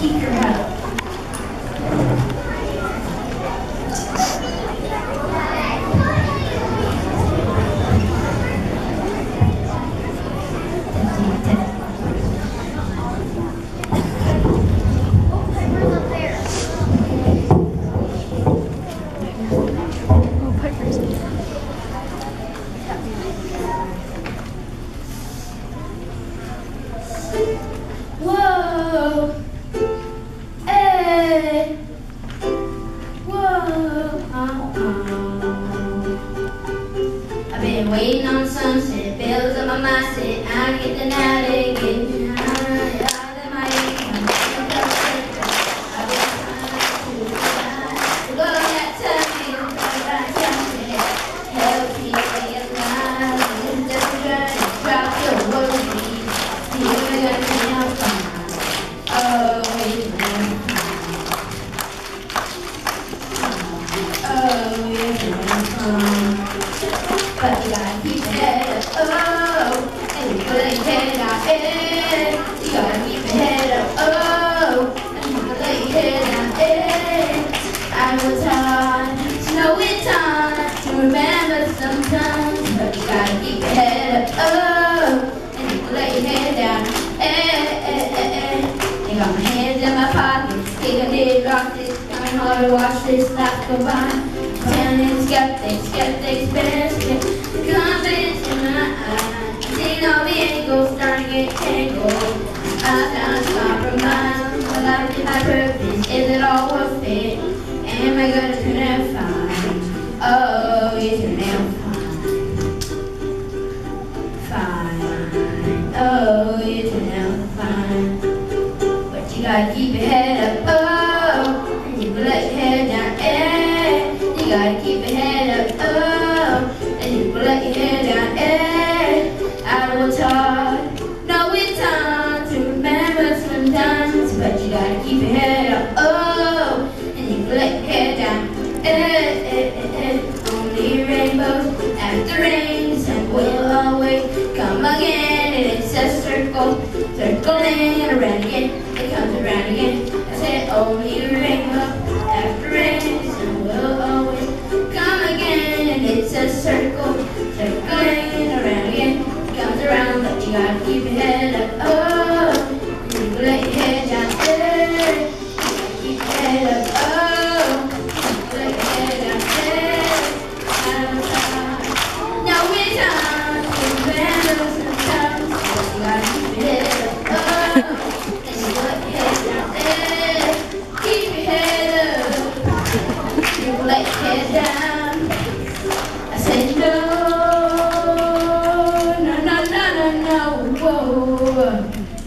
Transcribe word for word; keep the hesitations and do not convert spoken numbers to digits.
keep your head up. Whoa, hey, whoa, oh, oh. I've been waiting on sunset, bills on my mind, say I get the night again. Out of my income, I've been trying to find the girl that tells me the right time, help me stay alive. It's just a journey, drop your worries, you're gonna be out fine. Oh, it's fine. Oh, it's fine. But you gotta keep your head up, oh, and you put your head down, eh. You gotta keep your head up, oh, and you put your head down, eh. I was hard to know it's hard to remember sometimes, but you gotta keep your head up, oh, and you put your head down, eh, eh, eh, eh. I got my hands in my pockets, take a did rock this, coming hard to watch this life go by. Pretending skeptics, skeptics, skeptics, the confidence in my eyes. Seeing all the angles starting to get tangled. I found a compromise, but I did my purpose. Is it all worth it? Am I gonna turn out fine? Oh, you turn out fine. Fine. Oh, you turn out fine. But you gotta keep your head up, oh, and you let your head down, eh. You gotta keep your head up, oh, and you let your head down, eh. I was hard, no it's hard to remember sometimes, but you gotta keep your head up, oh, and you let your head down, eh, eh, eh, eh. Only rainbows after rains, and we'll always come again, and it's a circle, circling around again, it comes around again. I said only rainbow after rains, and we'll always come again, and it's a circle, circling around again, it comes around, but you gotta keep your head up, oh, and you let your head down, eh, you gotta keep your head up, oh, and you let your head down, eh, now it's time to remember sometimes, but you gotta keep your head up, oh, and you let your head down, eh, keep your head up, you let your head down. I said no, no, no, no, no, no, whoa.